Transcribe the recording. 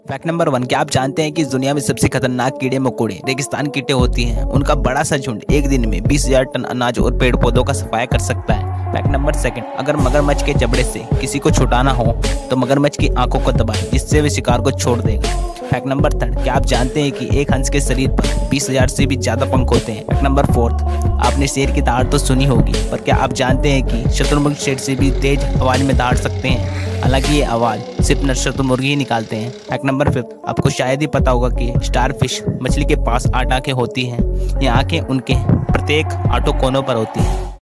Fact number 1, क्या आप जानते हैं कि इस दुनिया में सबसे खतरनाक कीड़े मकोड़े रेगिस्तान कीटे होती हैं। उनका बड़ा सा झुंड एक दिन में 20,000 टन अनाज और पेड़ पौधों का सफाया कर सकता है। फैक्ट नंबर 2, अगर मगरमच्छ के जबड़े से किसी को छुटाना हो तो मगरमच्छ की आंखों को दबाएं, जिससे वे शिकार को छोड़ देगा। फैक्ट नंबर 3, क्या आप जानते हैं कि एक हंस के शरीर पर 20,000 से भी ज्यादा पंख होते हैं। फैक्ट नंबर 4, आपने शेर की दहाड़ तो सुनी होगी, पर क्या आप जानते हैं कि शुतुरमुर्ग शेर से भी तेज आवाज में दहाड़ सकते हैं। हालांकि ये आवाज सिर्फ शुतुरमुर्ग ही निकालते हैं। फैक्ट नंबर 5, आपको शायद ही पता होगा कि स्टारफिश मछली के पास 8 आंखें होती हैं। ये आंखें उनके प्रत्येक 8 कोनों पर होती हैं।